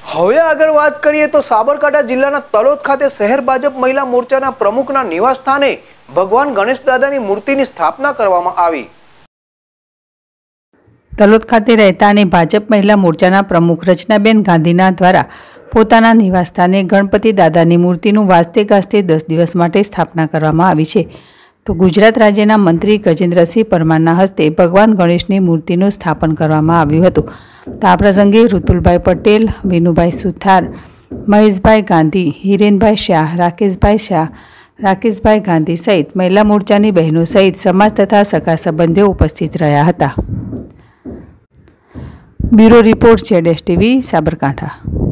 હવે આગળ વાત કરીએ તો સાબરકાંઠા જિલ્લાના તલોદ ખાતે શહેર ભાજપ મહિલા મોરચાના પ્રમુખના નિવાસ સ્થાને ભગવાન ગણેશ દાદાની મૂર્તિની સ્થાપના કરવામાં આવી। તલોદ ખાતે રહેતા અને ભાજપ મહિલા મોરચાના પ્રમુખ રચનાબેન ગાંધીના દ્વારા પોતાના નિવાસ સ્થાને ગણપતિ દાદાની મૂર્તિનું વાસ્તે ગાસ્તે 10 દિવસ માટે સ્થાપના કરવામાં આવી છે। તો ગુજરાત રાજ્યના મંત્રી ગજેન્દ્રસિંહ પરમારના હસ્તે ભગવાન ગણેશની મૂર્તિનું સ્થાપન કરવામાં આવ્યું હતું। તો આ પ્રસંગે ઋતુલભાઈ પટેલ, વિનુભાઈ સુથાર, મહેશભાઈ ગાંધી, હિરેનભાઈ શાહ, રાકેશભાઈ શાહ, રાકેશભાઈ ગાંધી સહિત મહિલા મોરચાની બહેનો સહિત સમાજ તથા સગા સંબંધીઓ ઉપસ્થિત રહ્યા હતા। Bureau report ZSTV Sabarkantha.